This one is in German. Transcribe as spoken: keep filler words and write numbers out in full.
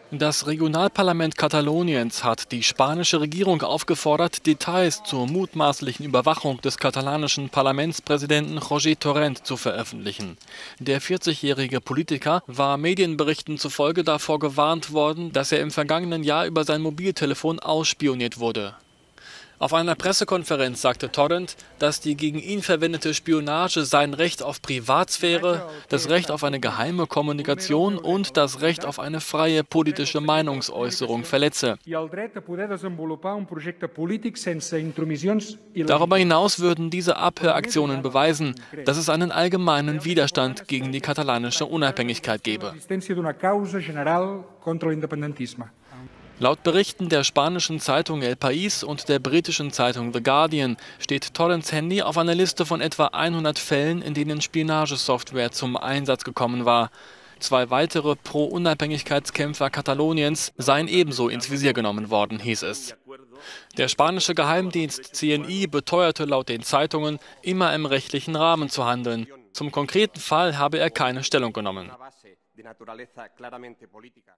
Das Regionalparlament Kataloniens hat die spanische Regierung aufgefordert, Details zur mutmaßlichen Überwachung des katalanischen Parlamentspräsidenten Jorge Torrent zu veröffentlichen. Der vierzigjährige Politiker war Medienberichten zufolge davor gewarnt worden, dass er im vergangenen Jahr über sein Mobiltelefon ausspioniert wurde. Auf einer Pressekonferenz sagte Torrent, dass die gegen ihn verwendete Spionage sein Recht auf Privatsphäre, das Recht auf eine geheime Kommunikation und das Recht auf eine freie politische Meinungsäußerung verletze. Darüber hinaus würden diese Abhöraktionen beweisen, dass es einen allgemeinen Widerstand gegen die katalanische Unabhängigkeit gebe. Laut Berichten der spanischen Zeitung El País und der britischen Zeitung The Guardian steht Torrents Handy auf einer Liste von etwa hundert Fällen, in denen Spionagesoftware zum Einsatz gekommen war. Zwei weitere Pro-Unabhängigkeitskämpfer Kataloniens seien ebenso ins Visier genommen worden, hieß es. Der spanische Geheimdienst C N I beteuerte laut den Zeitungen, immer im rechtlichen Rahmen zu handeln. Zum konkreten Fall habe er keine Stellung genommen.